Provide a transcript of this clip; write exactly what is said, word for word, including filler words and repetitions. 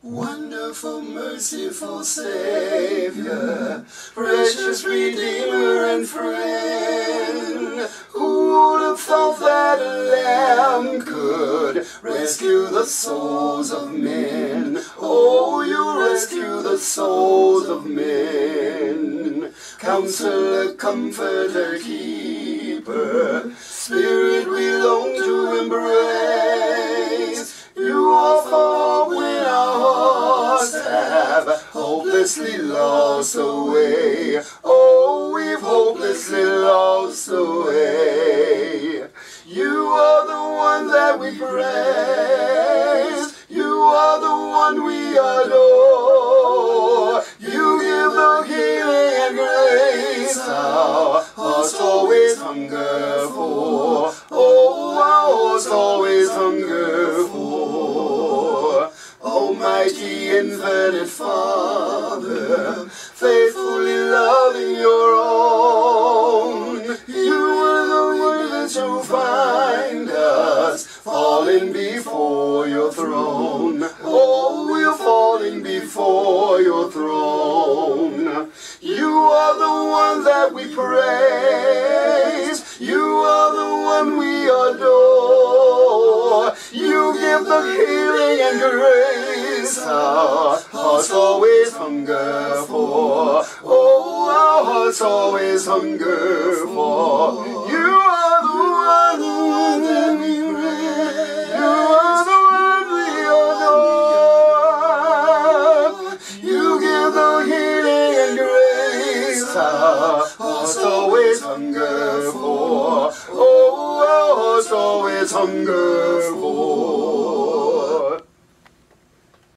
Wonderful, merciful Savior, precious Redeemer and friend, who would have thought that a lamb could rescue the souls of men? Oh, you rescue the souls of men. Counselor, Comforter, Keeper, Spirit we long to embrace. You offer when our hearts have hopelessly lost the way. Oh, we've hopelessly lost the way. You are the one that we praise. You are the one we adore. You give the healing and grace our hearts always hunger for. Oh, our hearts always hunger for. Almighty infinite Father, faithfully loving your own, you are the one that you find us, falling before your throne. Oh, we're falling before your throne. You are the one that we praise. You are the one we adore. You give the healing and grace our hearts always hunger for. Oh, our hearts always hunger for. You are the one, the one that we praise. You are the one we adore. You give the healing and grace our hearts always hunger for. Oh, our hearts always hunger for.